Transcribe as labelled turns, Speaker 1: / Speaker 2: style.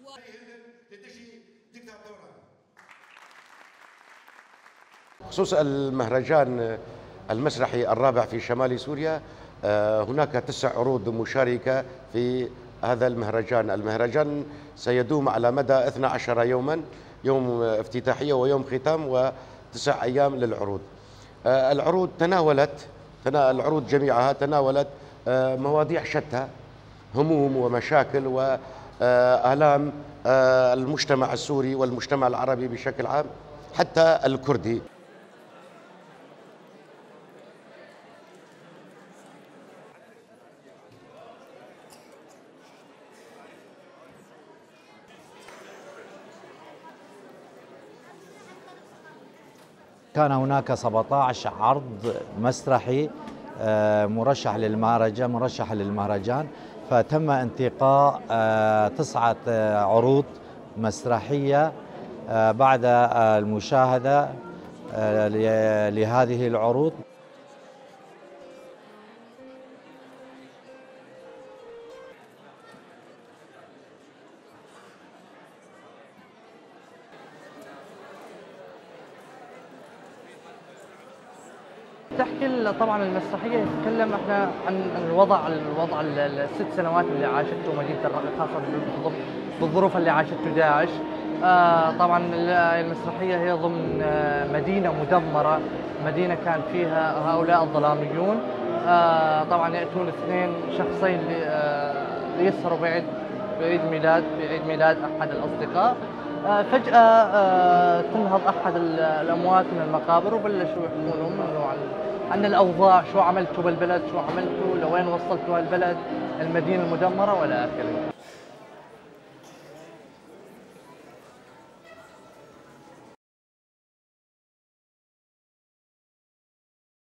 Speaker 1: بخصوص المهرجان المسرحي الرابع في شمال سوريا، هناك 9 عروض مشاركة في هذا المهرجان سيدوم على مدى 12 يوما، يوم افتتاحية ويوم ختام و9 أيام للعروض. العروض جميعها تناولت مواضيع شتى، هموم ومشاكل وآلام المجتمع السوري والمجتمع العربي بشكل عام حتى الكردي.
Speaker 2: كان هناك 17 عرض مسرحي مرشح للمهرجان، فتم انتقاء 9 عروض مسرحية بعد المشاهدة لهذه العروض.
Speaker 3: تحكي طبعا المسرحيه تتكلم احنا عن الوضع ال6 سنوات اللي عاشته مدينه الرقة، خاصه بالظروف اللي عاشته داعش. طبعا المسرحيه هي ضمن مدينه مدمره، مدينه كان فيها هؤلاء الظلاميون. طبعا ياتون 2 شخصين ليسهروا بعيد ميلاد احد الاصدقاء. فجأة تنهض أحد الأموات من المقابر وبلشوا يحكوا لهم عن الأوضاع، شو عملتوا بالبلد، شو عملتوا، لوين وصلتوا البلد، المدينة المدمرة ولا آخره.